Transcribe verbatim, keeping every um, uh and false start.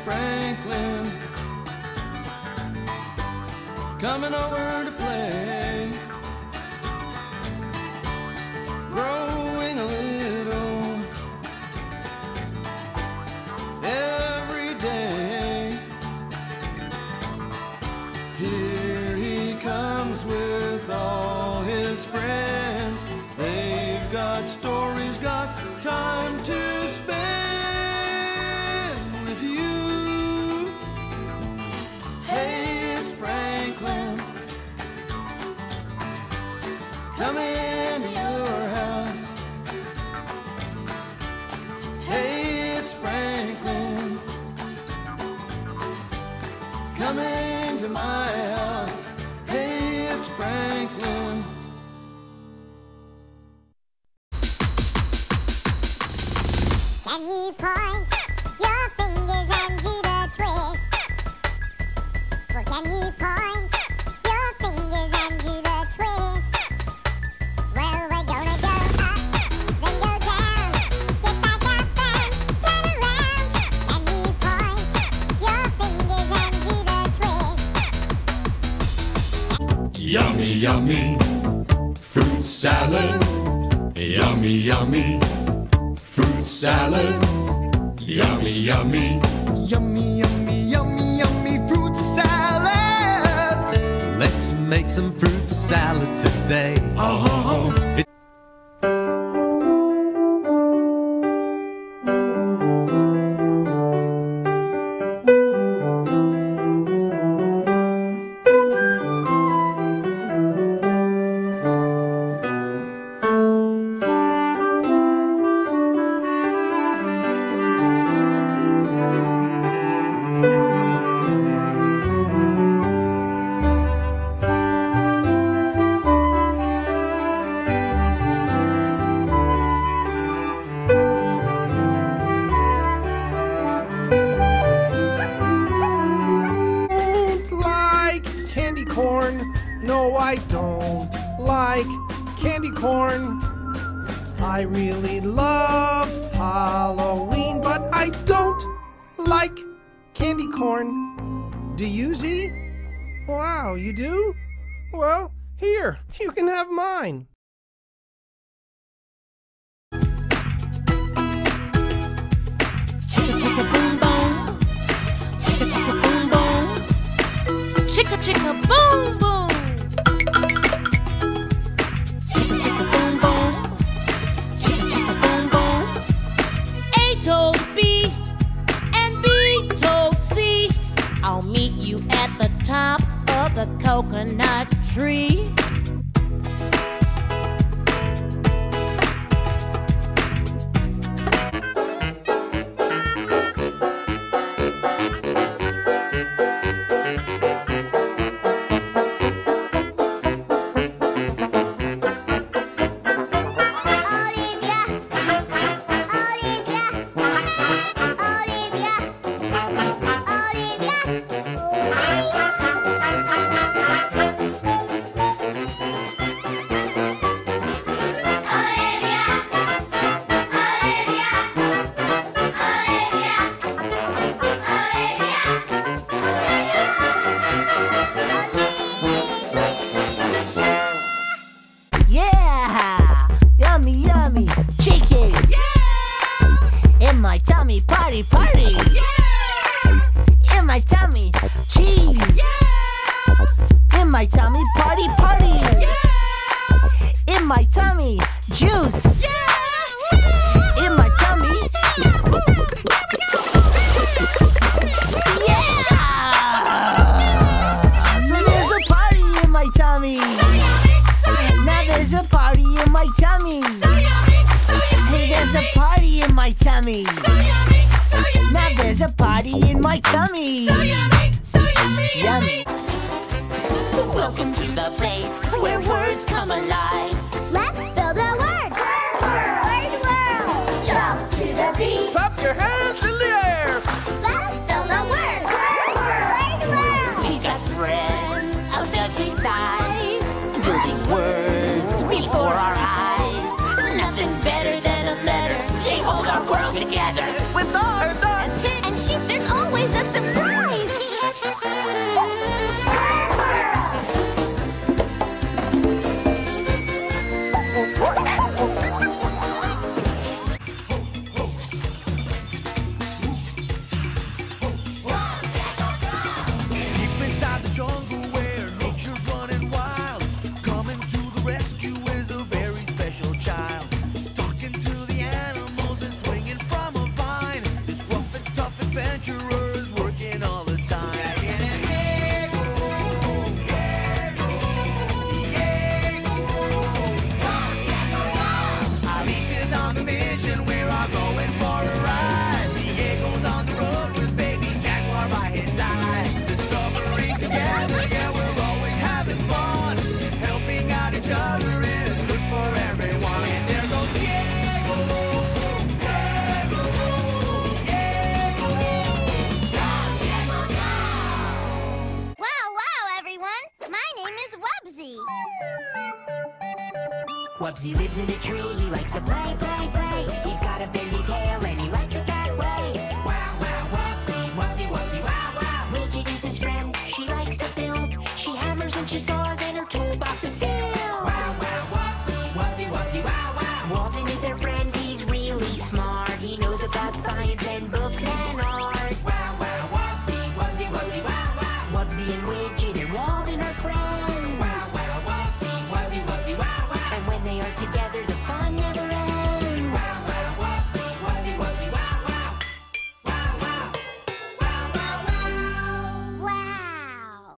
Franklin coming over to play, growing a little every day. Here he comes with all his friends. They've got stories, got time to spend with you. Hey, it's Franklin, come into your house. Hey, it's Franklin, come into my house. Hey, it's Franklin. Can you point your fingers and do the twist? Well, can you point your fingers and do the twist? Well, we're gonna go up, then go down, get back up and turn around. Can you point your fingers and do the twist? Yummy, yummy, fruit salad. Yummy, yummy, fruit salad. Yummy, yummy. Yummy, yummy, yummy, yummy fruit salad. Let's make some fruit salad today. Oh, it Like candy corn. No, I don't like candy corn. I really love Halloween, but I don't like candy corn. Do you, Z? Wow, you do? Well, here, you can have mine. Chicka chicka boom boom, chicka chicka boom boom, chicka chicka boom boom, chicka chicka boom boom, chicka chicka boom boom. A told B and B told C, I'll meet you at the top of the coconut tree. Party, party! Yeah! In my tummy, cheese! Yeah! In my tummy, party, party! Yeah! In my tummy, juice! Yeah! In my tummy, yeah! So there's a party in my tummy. Now there's a party in my tummy. Hey, there's a party in my tummy. Now there's a party in my tummy. So yummy, so yummy, yummy. Welcome to the place where words come alive. Let's build a word. Word world. Jump to the beat. Clap your hands in the air. Let's build a word. Word world. We've got friends of every size, building words before our eyes. Nothing's better than a letter. They hold our world together. With our And sheep, there's always a adventurers working all the time. Alicia's on the mission, we're all going for a ride. Diego's on the road with baby Jaguar by his side. Discovering together, yeah, we're always having fun. Helping out each other is good for everyone. And there goes Diego, Diego, Diego. Wow, wow, everyone! My name is Wubsy. Wubsy lives in a tree, he likes to play, play, play.